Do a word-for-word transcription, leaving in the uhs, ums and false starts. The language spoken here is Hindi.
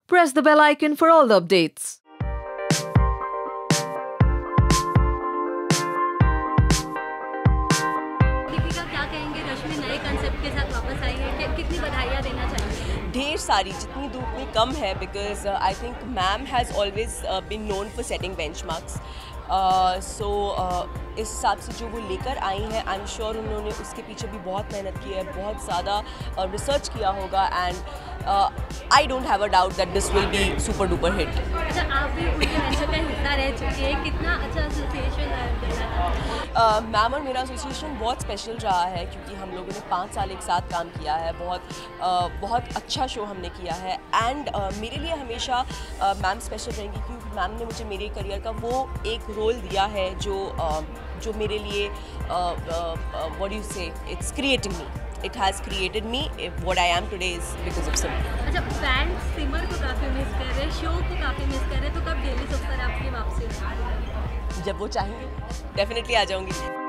Press the bell icon for all the updates. Deepika क्या कहेंगे, रश्मि नए कंसेप्ट के साथ वापस आई है, कि, कितनी बधाइयाँ देना चाहेंगे? ढेर सारी, जितनी धूप में कम है, because I think ma'am has always been known for setting benchmarks. So इस हिसाब से जो वो लेकर आई हैं, आई एम श्योर उन्होंने उसके पीछे भी बहुत मेहनत की है, बहुत ज़्यादा रिसर्च किया होगा, and I don't have a doubt that this will be super duper hit. अच्छा, आप भी उनके वेंचर का हिस्सा रह चुकी है, कितना अच्छा एसोसिएशन है? मैम और मेरा एसोसिएशन बहुत स्पेशल रहा है, क्योंकि हम लोगों ने पाँच साल एक साथ काम किया है, बहुत uh, बहुत अच्छा शो हमने किया है, एंड uh, मेरे लिए हमेशा मैम uh, स्पेशल रहेंगी, क्योंकि मैम ने मुझे मेरे करियर का वो एक रोल दिया है जो uh, जो मेरे लिए what do you say it's creating me, it has created me, what I am today is because of Simar. अच्छा, फैंस सिमर को काफ़ी मिस कर रहे हैं, शो को काफ़ी मिस कर रहे हैं, तो कब डेली सोचता है आपकी वापसी? जब वो चाहेंगे डेफिनेटली आ जाऊंगी।